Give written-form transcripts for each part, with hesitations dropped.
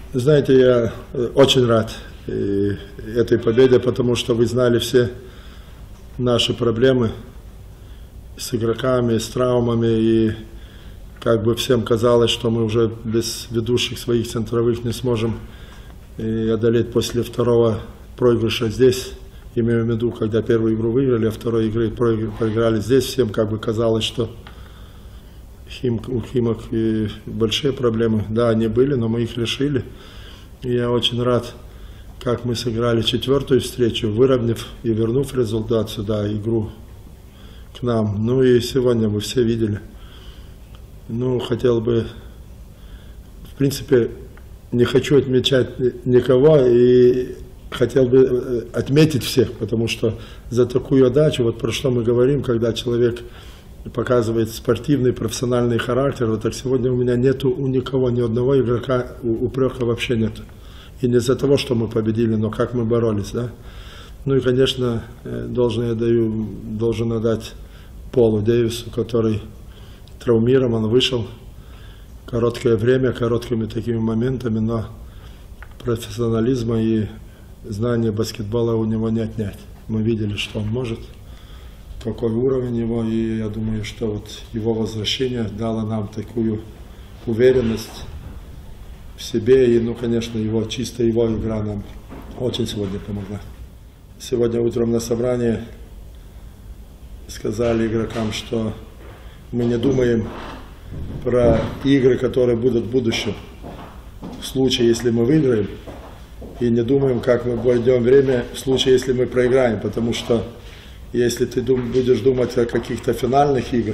Знаете, я очень рад этой победе, потому что вы знали все наши проблемы с игроками, с травмами, и как бы всем казалось, что мы уже без ведущих своих центровых не сможем одолеть после второго проигрыша здесь. Имею в виду, когда первую игру выиграли, а второй игры проиграли здесь, всем как бы казалось, что у Химок большие проблемы. Да, они были, но мы их решили. И я очень рад, как мы сыграли четвертую встречу, выровняв и вернув результат сюда, игру к нам. Ну и сегодня вы все видели. Ну, хотел бы, в принципе, не хочу отмечать никого, и хотел бы отметить всех, потому что за такую отдачу, вот про что мы говорим, когда человек показывает спортивный, профессиональный характер, вот так сегодня у меня нету у никого, ни одного игрока упрека вообще нету. И не из-за того, что мы победили, но как мы боролись, да. Ну и, конечно, должен отдать Полу Дэвису, который травмирован, вышел короткое время, короткими такими моментами, но профессионализма и знания баскетбола у него не отнять. Мы видели, что он может, какой уровень его, и я думаю, что вот его возвращение дало нам такую уверенность в себе, и, ну, конечно, чисто его игра нам очень сегодня помогла. Сегодня утром на собрании сказали игрокам, что мы не думаем про игры, которые будут в будущем, в случае, если мы выиграем, и не думаем, как мы пойдем время в случае, если мы проиграем, потому что если ты будешь думать о каких-то финальных играх,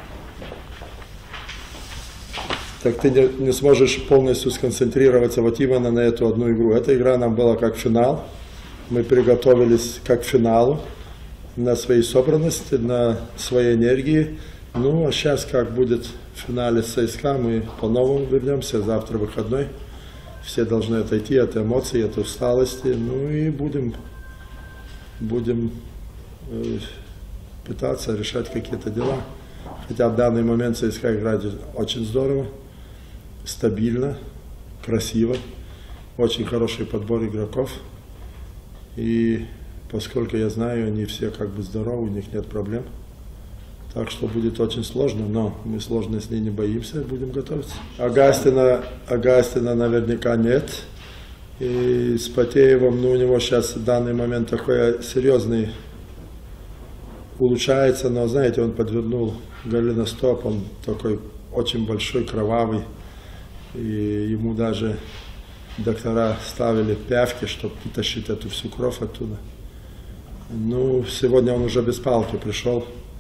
так ты не сможешь полностью сконцентрироваться вот именно на эту одну игру. Эта игра нам была как финал, мы приготовились как к финалу, на своей собранности, на своей энергии. Ну, а сейчас, как будет в финале с ЦСКА, мы по-новому вернемся, завтра выходной. Все должны отойти от эмоций, от усталости, ну и будем пытаться решать какие-то дела. Хотя в данный момент ЦСКА играет очень здорово, стабильно, красиво, очень хороший подбор игроков. И поскольку я знаю, они все как бы здоровы, у них нет проблем. Так что будет очень сложно, но мы сложностей не боимся, будем готовиться. Агастина наверняка нет. И с Потеевым, ну, у него сейчас в данный момент такой серьезный улучшается, но, знаете, он подвернул голеностоп, он такой очень большой, кровавый. И ему даже доктора ставили пявки, чтобы утащить эту всю кровь оттуда. Ну, сегодня он уже без палки пришел.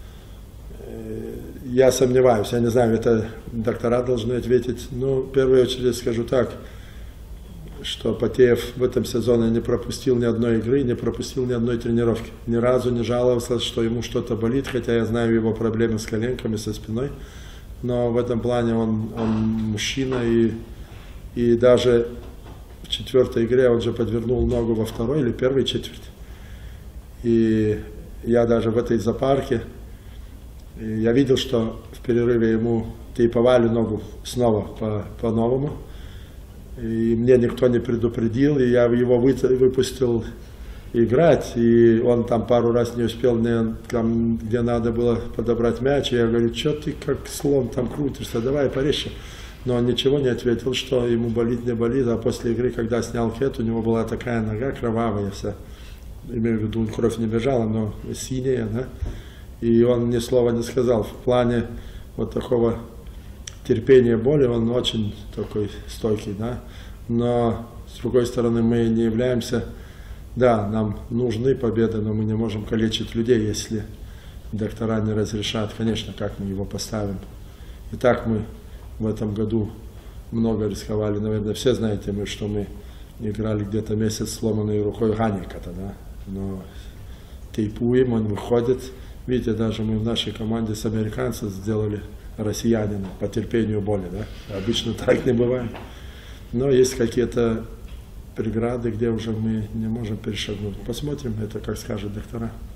Я сомневаюсь, я не знаю, это доктора должны ответить. Ну, в первую очередь скажу так, что Потеев в этом сезоне не пропустил ни одной игры, не пропустил ни одной тренировки. Ни разу не жаловался, что ему что-то болит, хотя я знаю его проблемы с коленками, со спиной. Но в этом плане он мужчина, и даже в четвертой игре он же подвернул ногу во второй или первой четверти. И я даже в этой зоопарке, я видел, что в перерыве ему тейповали ногу снова по-новому. И мне никто не предупредил, и я его выпустил играть, и он там пару раз не успел, там, где надо было подобрать мяч, и я говорю, что ты как слон там крутишься, давай порезче. Но он ничего не ответил, что ему болит, не болит, а после игры, когда снял кет, у него была такая нога кровавая вся, имею в виду, кровь не бежала, но синяя, да, и он ни слова не сказал. В плане вот такого терпения боли он очень такой стойкий, да, но с другой стороны мы не являемся, да, нам нужны победы, но мы не можем калечить людей, если доктора не разрешат, конечно, как мы его поставим. И так мы в этом году много рисковали, наверное, все знаете, что мы играли где-то месяц сломанной рукой Ганиката, да, но тейпуем, он выходит. Видите, даже мы в нашей команде с американцев сделали россиянина по терпению боли, да, обычно так не бывает. Но есть какие-то преграды, где уже мы не можем перешагнуть. Посмотрим, это как скажут доктора.